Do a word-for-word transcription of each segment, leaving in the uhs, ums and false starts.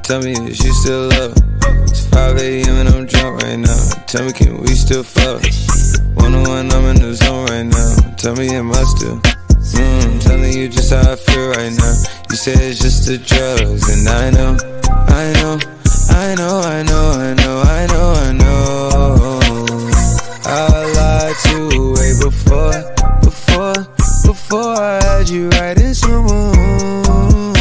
Tell me, is you still up? It's five A M and I'm drunk right now. Tell me, can we still fuck? One on one, I'm in the zone right now. Tell me, am I still? Mm, telling you just how I feel right now. You say it's just the drugs, and I know, I know, I know, I know, I know, I know, I know. I lied to you way before, before, before I had you right in some mood.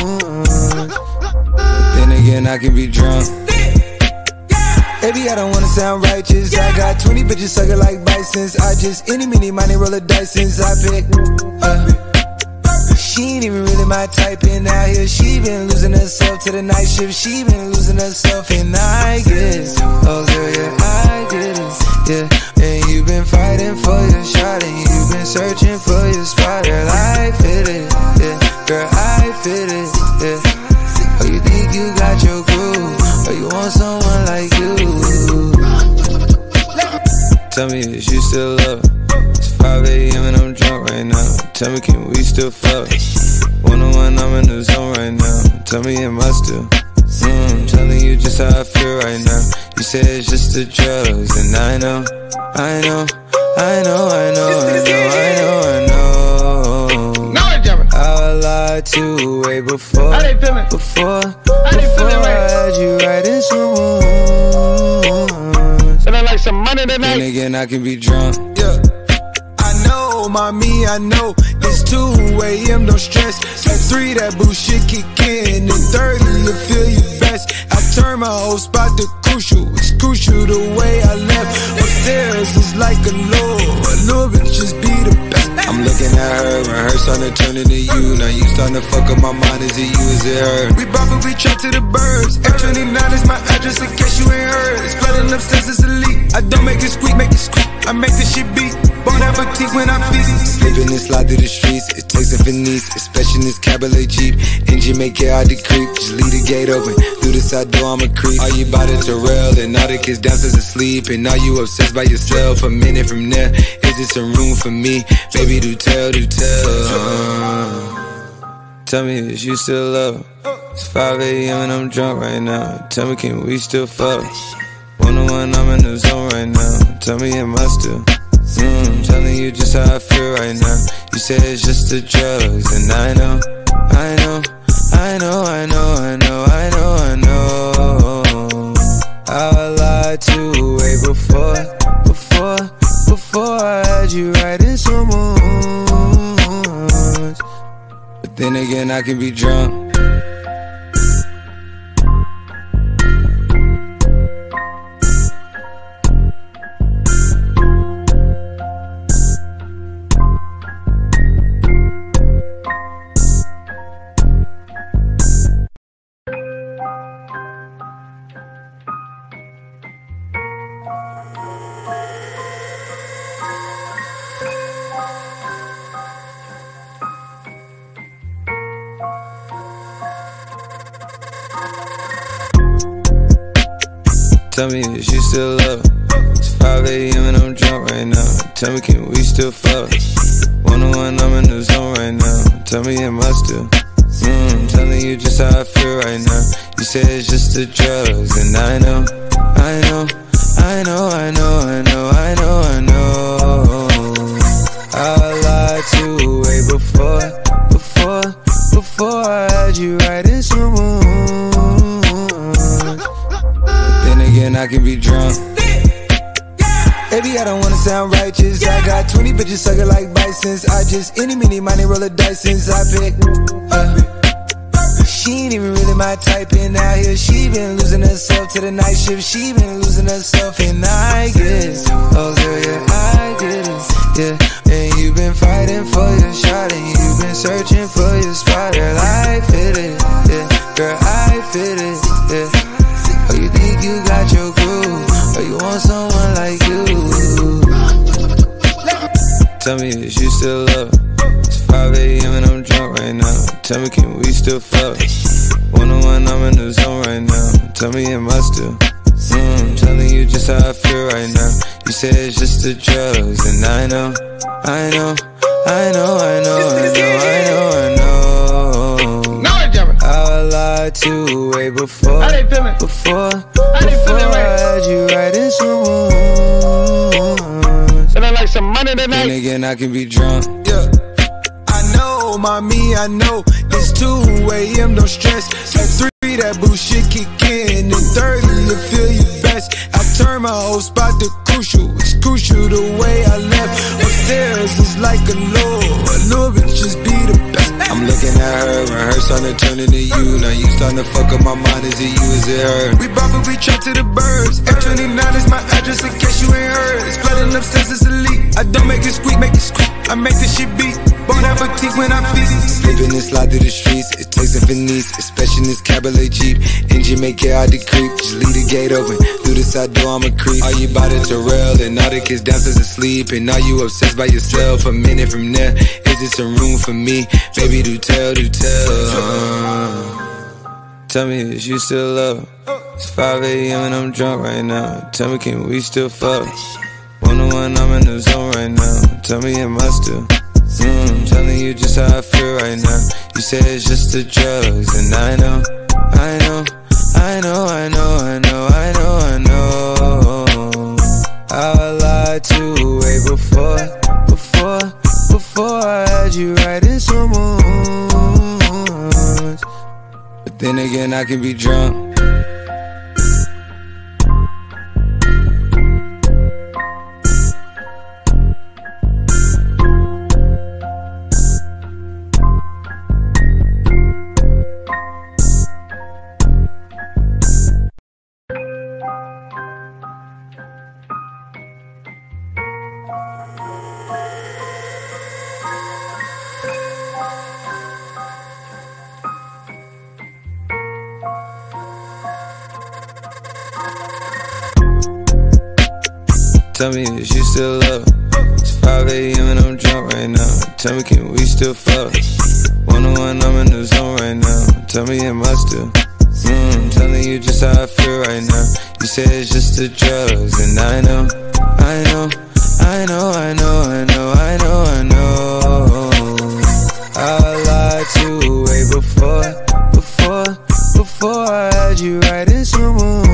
Then again, I can be drunk. Baby, I don't wanna sound righteous. I got twenty bitches sucking like bisons. I just any, mini, money, roll a dice since I picked uh, she ain't even really my type, and out here she been losing herself to the night shift. She been losing herself, and I get it. Oh girl, yeah, I get it. Yeah, and you been fighting for your shot, and you been searching for your spot. Girl, I fit it. Yeah, girl, I fit it. Yeah. Oh, you think you got your groove? Or you want someone like you? Tell me, is you still up? It's five A M and I'm drunk right now. Tell me, can we still fuck? One on one, I'm in the zone right now. Tell me, am I still? Mm, telling you just how I feel right now. You say it's just the drugs, and I know, I know, I know, I know, I know, I know, I know. I lied to you way before, before, before I had you right in some mood. And I like some money tonight. Then again, I can be drunk. Yeah, I know, mommy, I know. It's two A M, no stress. At three, that bullshit kick in. And thirty, you feel you best. I turn my whole spot to crucial. It's crucial the way I left. Upstairs is like a low. A little bit just be the best. I'm looking at her, and her starting to turn into you. Now you starting to fuck up my mind. Is it you, is it her? We bought, but we trapped to the birds. F twenty-nine is my address in case you ain't heard. It's flooding upstairs, it's elite. I don't make it squeak, make it squeak. I make this shit beat. Bon appetit when I'm busy. Slipping and slide through the streets. It takes a finesse, especially in this cabaret Jeep. Engine make it hard to creep. Just leave the gate open. Through the side door, I'm a creep. Are you about it to rail? And all the kids downstairs asleep. And are you obsessed by yourself? A minute from there, is this a room for me? Baby, do tell, do tell. Uh, tell me, is you still up? It's five A M and I'm drunk right now. Tell me, can we still fuck? One on one, I'm in the zone right now. Tell me, am I still? Mm, telling you just how I feel right now. You say it's just the drugs, and I know, I know, I know, I know, I know, I know, I know. I lied to you way before, before, before I had you right in some mood. But then again, I can be drunk. Tell me, is you still up? It's five A M and I'm drunk right now. Tell me, can we still fuck? One on one, I'm in the zone right now. Tell me, am I still? Mm, telling you just how I feel right now. You say it's just the drugs, and I know, I know, I know, I know, I know, I know, I know. I lied to you way before, before, before I had you right in some mood. Then again, I can be drunk. Baby, I don't wanna sound righteous. I got twenty bitches sucking like bisons. I just any, mini, money, roll a dice since I picked uh, she ain't even really my type, and out here she been losing herself to the night shift. She been losing herself, and I get it. Oh girl, yeah, I get it. Yeah, and you been fighting for your shot, and you been searching for your spot. Girl, I fit it. Yeah, girl, I fit it. Yeah. Oh, you think you got your groove? Or you want someone like you? Tell me, is you still up? It's five A M and I'm drunk right now. Tell me, can we still fuck? One on one, I'm in the zone right now. Tell me, am I still? Mm, telling you just how I feel right now. You say it's just the drugs, and I know, I know, I know, I know, I know, I know, I know. I lied to you way before, feeling before, before I had you writing some wounds. Feeling like some money tonight. Then again, I can be drunk. Yeah. I know, mommy, I know. It's two A M, no stress. At three, that bullshit kick in. And thirty, you feel your best. I turn my whole spot to crucial. It's crucial the way I left. Upstairs is like a low. A little bit just be the best. I'm looking at her and her starting to turn into you. Now you starting to fuck up my mind. Is it you, is it her? We probably trapped to the birds. F twenty-nine is my address in case you ain't heard. It's flooding upstairs, it's a leak. I don't make it squeak, make it squeak. I make this shit beat. Bon appetit when I'm busy. Slipping and slide through the streets. It takes a finesse, especially in this cabaret Jeep. Engine make it hard to creep. Just leave the gate open. Through the side door, I'm a creep. Are you by the Terrell? And all the kids downstairs asleep. And are you obsessed by yourself? A minute from there, is it some room for me? Baby, do tell, do tell. Uh, tell me, is you still love? It's five A M and I'm drunk right now. Tell me, can we still fuck? One on one, I'm in the zone right now. Tell me, am I still? Mm, telling you just how I feel right now. You say it's just the drugs, and I know, I know, I know, I know, I know, I know, I know. I lied to you way before, before, before I had you writing some wounds. But then again, I can be drunk. Tell me, is you still love? It's five A M and I'm drunk right now. Tell me, can we still fuck? One on one, I'm in the zone right now. Tell me, am I still? Mm, telling you just how I feel right now. You say it's just the drugs, and I know, I know, I know, I know, I know, I know, I know. I lied to you way before, before, before I had you writing some wounds.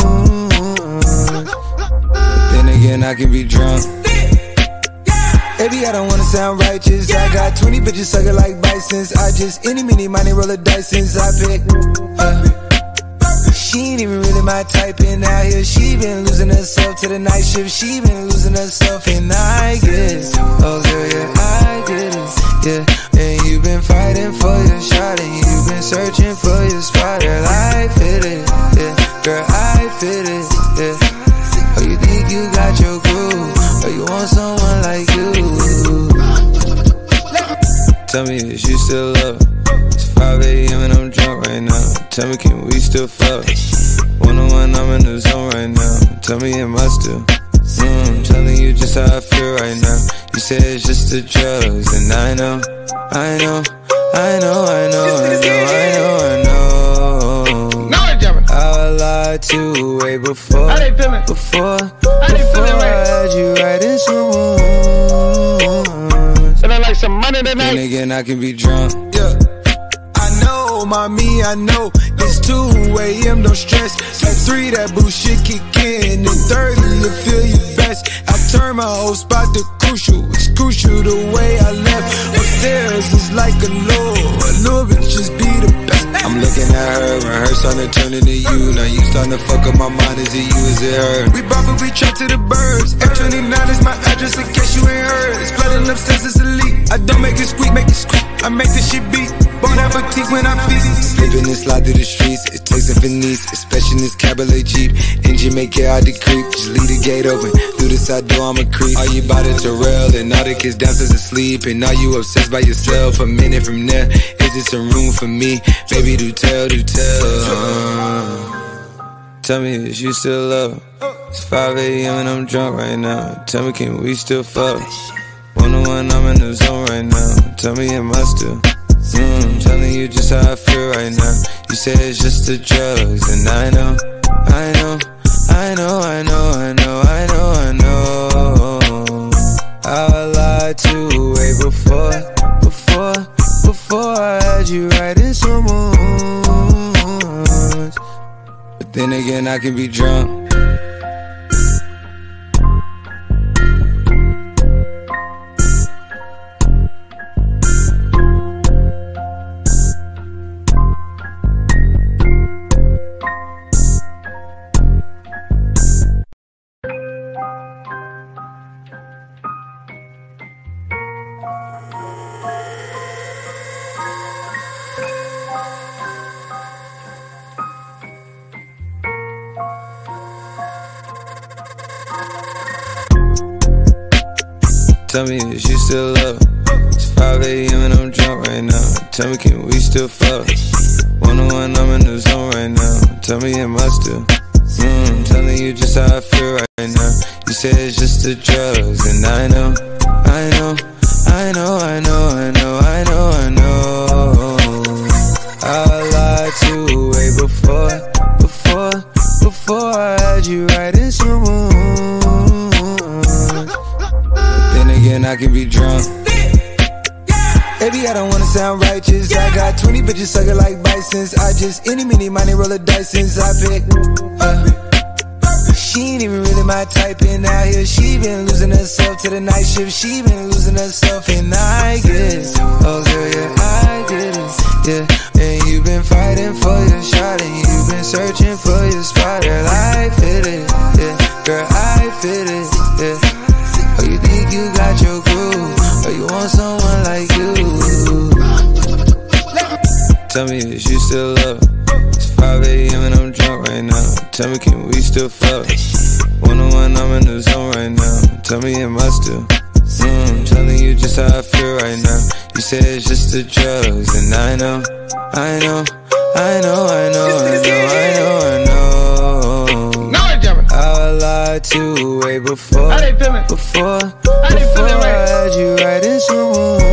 Again, I can be drunk. Baby, I don't wanna sound righteous. I got twenty bitches sucking like bisons. I just any, mini, money, roll a dice since I picked. Uh, she ain't even really my type, and out here she been losing herself to the night shift. She been losing herself, and I get it. Oh girl, yeah, I get it. Yeah, and you been fighting for your shot, and you been searching for your spot. Girl, I fit it. Yeah, girl, I fit it. Yeah. Oh, you think you got your groove, or you want someone like you? Tell me, is you still love? It's five A M and I'm drunk right now. Tell me, can we still fuck? One on one, I'm in the zone right now. Tell me, am I still? Mm, telling you just how I feel right now. You say it's just the drugs, and I know, I know, I know, I know, I know, I know, I know. I lied to you way before, before, before I had you writing some wounds. Feeling like some money tonight. Then again, I can be drunk. Yeah. I know, mommy, I know. It's two A M, no stress. At three, that bullshit kick in. And thirty, you feel your best. I turn my whole spot to crucial. It's crucial the way I left. Upstairs is like a low. A little bit just be the best. I'm looking at her and her starting to turn into you. Now you starting to fuck up my mind. Is it you, is it her? We probably trapped to the birds. F twenty-nine is my address in case you ain't heard. It's flooding upstairs, it's a leak. I don't make it squeak, make it squeak. I make this shit beat. Bon appetit when I'm busy. Slipping and slide through the streets. It takes a finesse, especially in this cabaret Jeep. Engine make it hard to creep. Just leave the gate open. Through the side door, I'm a creep. Are you by the Terrell? And all the kids downstairs asleep. And are you obsessed by yourself? A minute from there, is it some room for me? Baby, do tell, do tell. Uh, tell me, is you still love? It's five A M and I'm drunk right now. Tell me, can we still fuck? One on one, I'm in the zone right now. Tell me, am I still? Mm, telling you just how I feel right now. You say it's just the drugs, and I know, I know, I know, I know, I know, I know, I know. I lied to you way before, before, before I had you writing some wounds. then again I can be drunk. Tell me, is you still love? It's five A M and I'm drunk right now. Tell me, can we still fuck? One on one, I'm in the zone right now. Tell me, am I still? Mm, telling you just how I feel right now. You say it's just the drugs, and I know, I know, I know, I know, I know, I know, I know. I lied to you way before, before, before I had you right in some mood. Again, I can be drunk. Baby, I don't wanna sound righteous. I got twenty bitches sucking like bisons. I just any, mini, money, roll a dice since I pick. Uh, she ain't even really my type, and out here she been losing herself to the night shift. She been losing herself, and I get it. Oh girl, yeah, I get it. Yeah, and you been fighting for your shot, and you been searching for your spot. Girl, I fit it. Yeah, girl, I fit it. Yeah. Oh, you think you got your groove, or you want someone like you? Tell me, is you still love? It's five A M and I'm drunk right now. Tell me, can we still fuck? One on one, I'm in the zone right now. Tell me, am I still? Mm, telling you just how I feel right now. You say it's just the drugs, and I know, I know, I know, I know, I know, I know, I know. I lied to you way before, How they feeling? before, How they before feeling, I right? had you right in some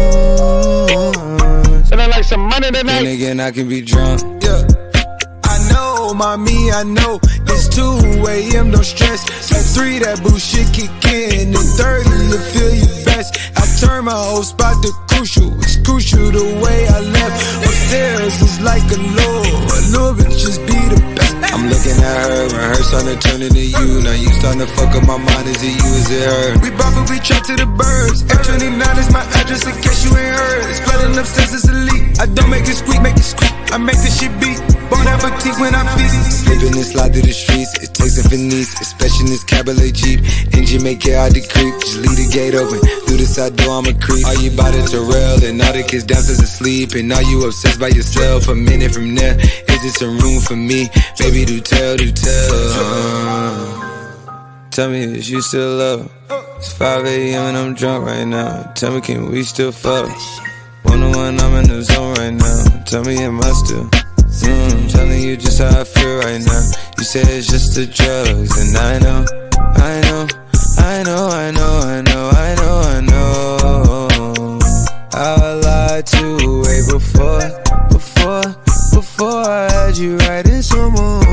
mood. Feeling like some money tonight. Then again, I can be drunk. Yeah, I know, mommy, I know. It's two A M, no stress. At three, that bullshit kick in. And thirty, you feel your best. I turn my whole spot to crucial. It's crucial the way I left. Upstairs is like a low. A little bit just be the best. I'm looking at her, and her starting to turn into you. Now you starting to fuck up my mind. Is it you, is it her? We probably trapped to the birds. F twenty-nine is my address in case you ain't heard. It's flooding upstairs, it's elite. I don't make it squeak, make it squeak. I make this shit beat. Bon appetit when I feast. Slipping and slide through the streets. It takes a finesse, especially in this cabaret Jeep. Engine make it hard to creep. Just leave the gate open. Through the side door, I'm a creep. Are you about it to rail? And all the kids downstairs asleep. And are you obsessed by yourself? A minute from there, is there some room for me? Baby, do tell, do tell. Uh, tell me, is you still love? It's five A M and I'm drunk right now. Tell me, can we still fuck? One on one, I'm in the zone right now. Tell me, am I still? Mm, telling you just how I feel right now. You say it's just the drugs, and I know, I know, I know, I know, I know, I know, I know. I lied to you way before, before, before I had you right in some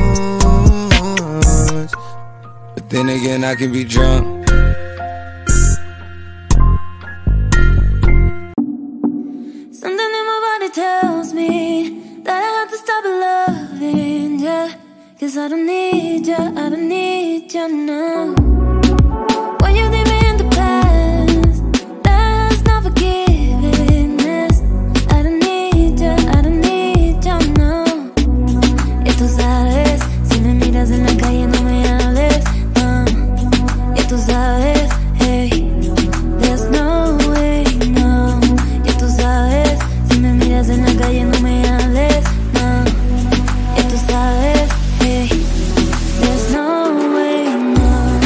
moods. But then again, I can be drunk. Something in my body tells me that I have to stop loving ya, 'cause I don't need ya, I don't need ya now. When you leave me in the past, that's not forgiveness. I don't need ya, I don't need ya now. Y tú sabes, si me miras en la calle no me hables, no. Y tú sabes, hey, there's no way, no. Y tú sabes, si me miras en la calle no me hables, no. Y tú sabes, hey, there's no way, no.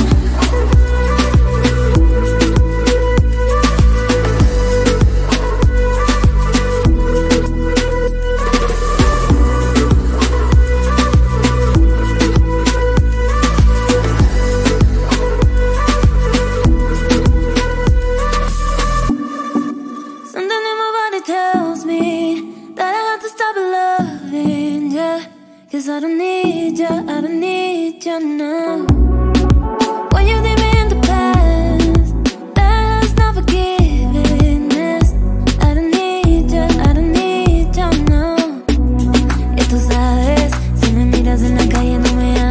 Something in my body tells me that I have to stop loving ya, 'cause I don't need ya, I don't need ya now. When you leave me in the past, that's not forgiveness. I don't need ya, I don't need ya now. Y tú sabes, si me miras en la calle no me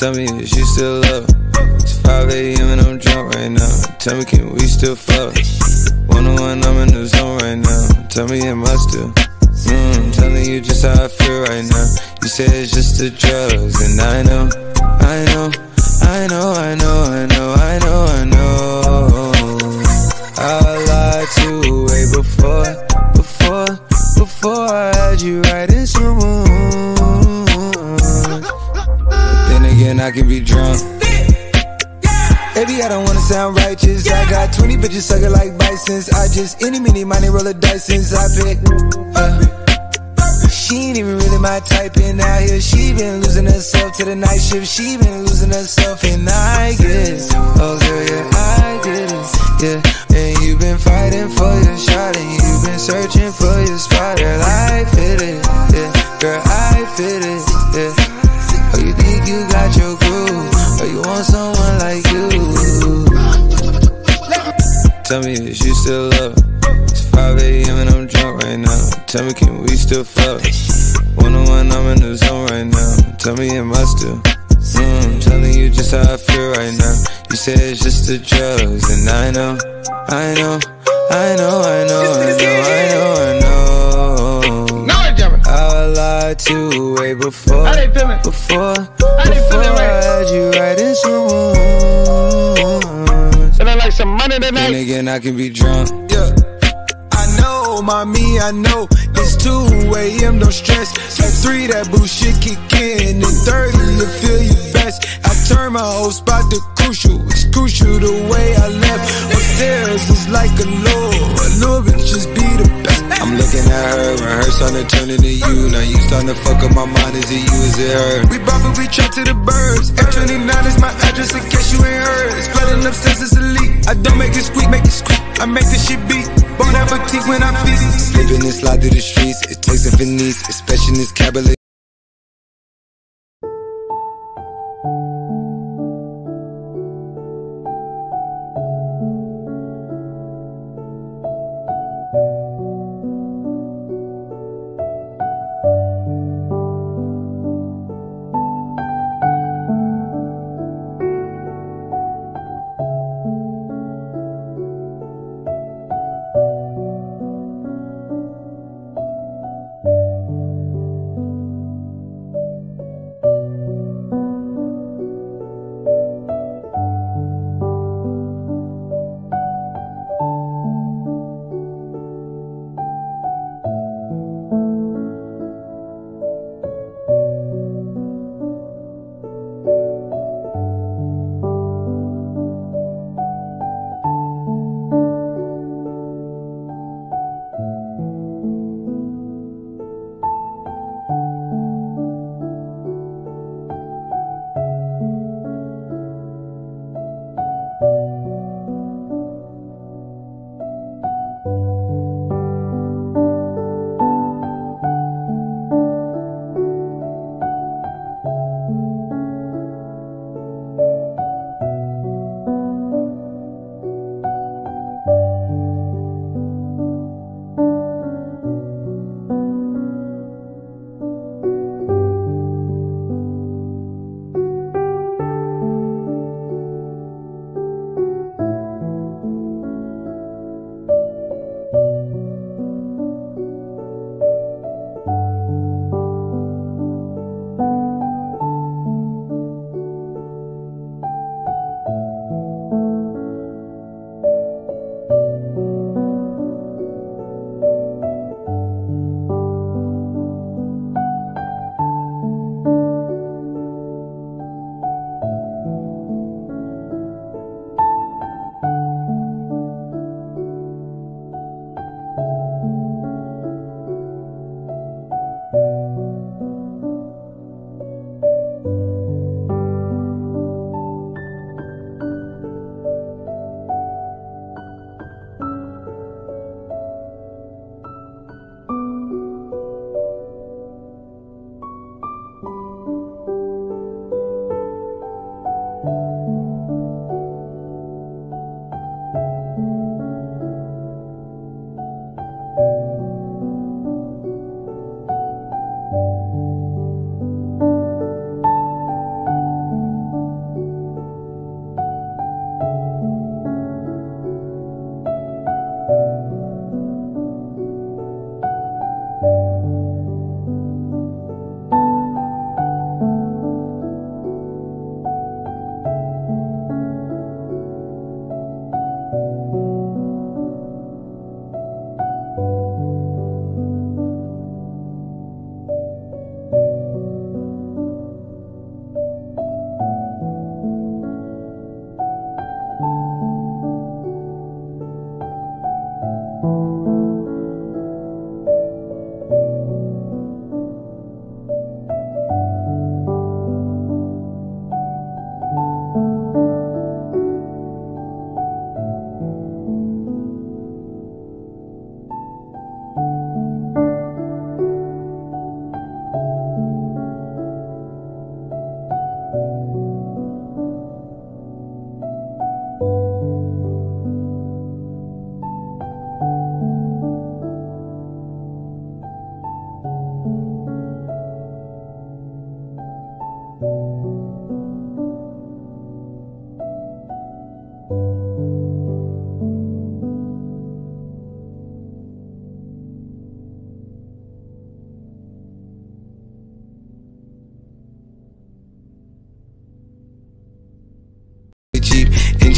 Tell me is you still up? It's five A M and I'm drunk right now. Tell me can we still fuck? One on one, I'm in the zone right now. Tell me am I still? Mm, I'm telling you just how I feel right now. You say it's just the drugs, and I know, I know, I know, I know, I know, I know, I know. I lied to you way before, before, before I had you right in some mood. Then again, I can be drunk. Baby, I don't wanna sound righteous. I got twenty bitches sucking like bisons. I just any, mini, money, roll a dice since I picked. Uh, she ain't even really my type, and out here she been losing herself to the night shift. She been losing herself, and I get it. Oh girl, yeah, I get it. Yeah, and you been fighting for your shot, and you been searching for your spot. Girl, I fit it. Yeah, girl, I fit it. Yeah. Oh, you think you got your groove? Or you want someone like you? Tell me is you still up? It's five A M and I'm drunk right now. Tell me can we still fuck? One on one, I'm in the zone right now. Tell me am I still? Mm, I'm telling you just how I feel right now. You say it's just the drugs, and I know, I know, I know, I know, I know, I know, I know. I lied to you way before, before, before I had you right in some mood. And I like some money tonight. Then again, I can be drunk. Yeah. I know, mommy, I know. It's two A M, no stress. At three, that bullshit kick in. And thirty, you feel you best. I turn my whole spot to crucial. It's crucial the way I left. Upstairs is like a low. A little bit just be the best. I'm looking at her and her starting to turn into you. Now you starting to fuck up my mind. Is it you, is it her? We bop we trap to the birds. F twenty-nine is my address in case you ain't heard. It's flooding upstairs, it's elite. I don't make it squeak, make it squeak. I make this shit beat. Bon appetit when I feast. Slipping and slide through the streets. It takes a finesse, especially in this cabaret.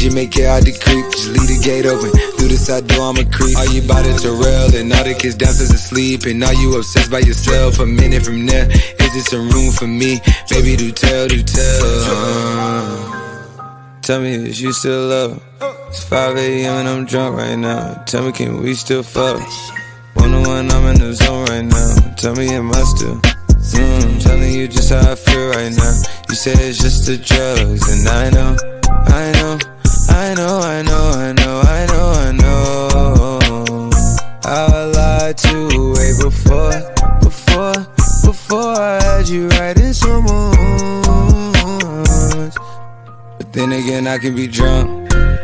just make it hard to creep. Just leave the gate open, through the side door I'm a creep. Are you about it to rail, and all the kids downstairs asleep? And are you obsessed by yourself? A minute from there, is there some room for me? Baby, do tell, do tell. uh, Tell me, is you still love? It's five A M and I'm drunk right now. Tell me, can we still fuck? One on one, I'm in the zone right now. Tell me, am I still? Mm, telling you just how I feel right now. You say it's just the drugs, and I know, I know, I know, I know, I know, I know, I know. I lied to you way before, before, before I had you writing some words. But then again, I can be drunk.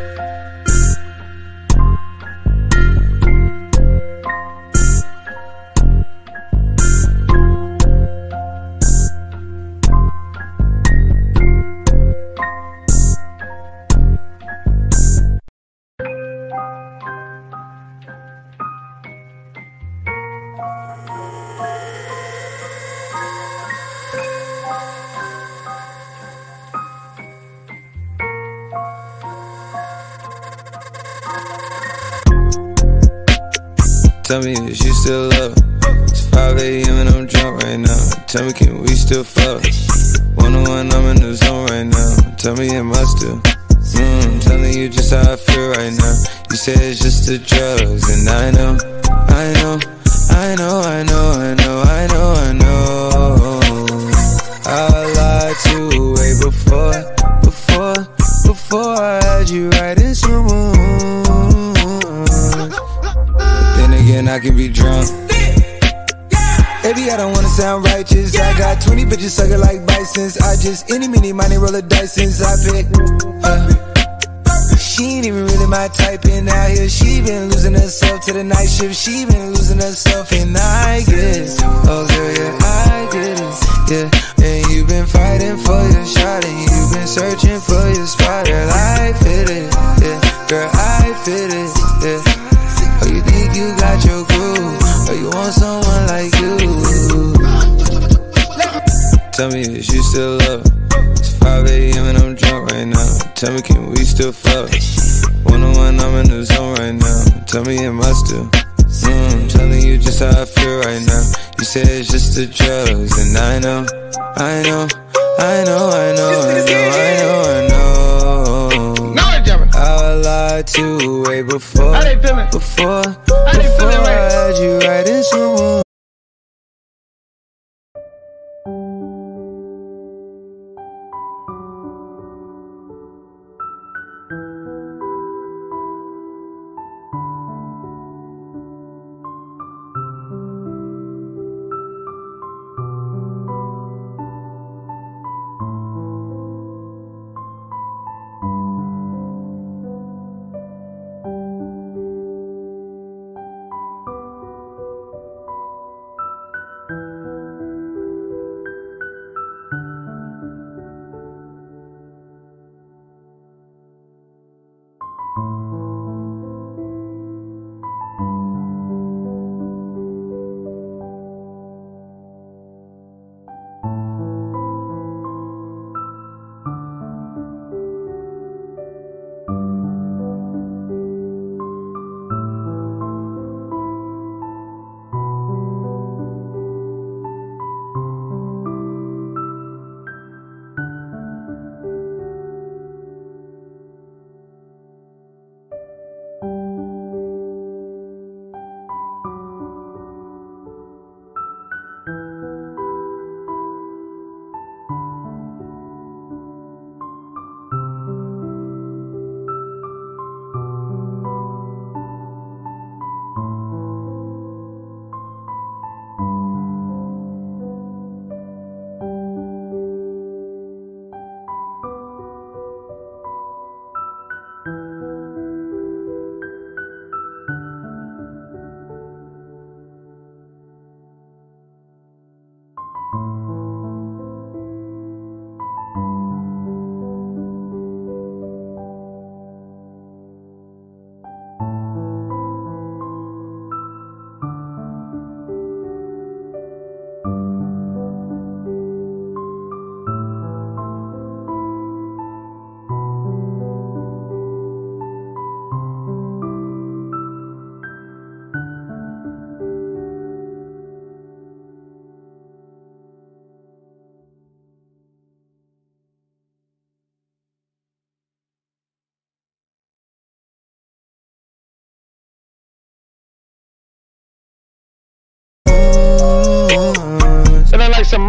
Tell me, is you still love? It's five A M and I'm drunk right now. Tell me, can we still fuck? One on one, I'm in the zone right now. Tell me, am I still? Mm, telling you just how I feel right now. You say it's just the drugs, and I know, I know, I know, I know, I know, I know, I know. I lied to you way before, before, before I had you writing some words. Again, I can be drunk. Baby, I don't wanna sound righteous. I got twenty bitches sucking like bisons. I just any, mini, money, roll a dice since I pick. Uh, she ain't even really my type, and out here she been losing herself to the night shift. She been losing herself, and I get it. Oh girl, yeah, I get it. Yeah, and you been fighting for your shot, and you been searching for your spot. Girl, I fit it. Yeah, girl, I fit it. Yeah. Oh, you think you got your groove, or you want someone like you? Tell me, is you still love? It's five A M and I'm drunk right now. Tell me, can we still fuck? One on one, I'm in the zone right now. Tell me, am I still? Mm, telling you just how I feel right now. You say it's just the drugs, and I know, I know, I know, I know, I know, I know, I know. I lied to you way before, before, before I had you writing some more.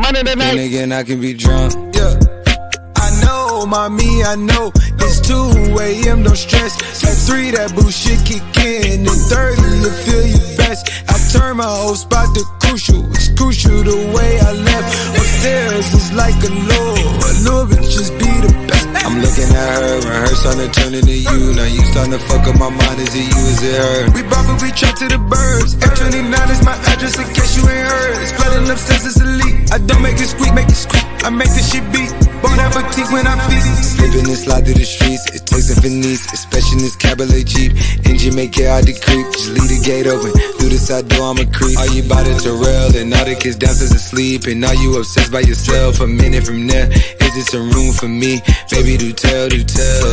money tonight. Then again, I can be drunk. Yeah. I know, mommy, I know. It's two A M, don't stress. At three, that bullshit kick in. And thirty, you feel your best. I turn my whole spot to crucial. It's crucial the way I left. Upstairs is like a law. A little bit just be the best. I'm looking at her and her starting to turn into you. Now you starting to fuck up my mind. Is it you, is it her? We bought but we trapped to the birds. F twenty-nine is my address in case you ain't heard. It's flooding upstairs, it's elite. I don't make it squeak, make it squeak. I make this shit beat. Bon appetit when I feast. Slipping and slide through the streets. It takes a finesse, especially in this cabaret Jeep. Engine make it hard to creep. Just leave the gate open. Through the side door, I'm a creep. Are you by the Terrell? And all the kids downstairs asleep. And now you obsessed by yourself. A minute from there, is it some room for me? Baby, do tell, do tell.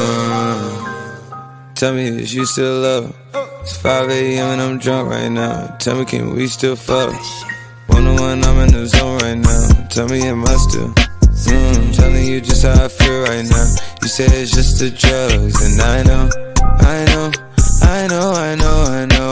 Uh, tell me, is you still love? It's five A M and I'm drunk right now. Tell me, can we still fuck? One on one, I'm in the zone right now. Tell me, am I still? Mm, telling you just how I feel right now. You say it's just the drugs, and I know, I know, I know, I know, I know.